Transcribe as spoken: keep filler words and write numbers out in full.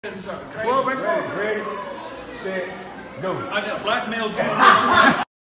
Well, ready, ready, set, go. I got blackmailed you.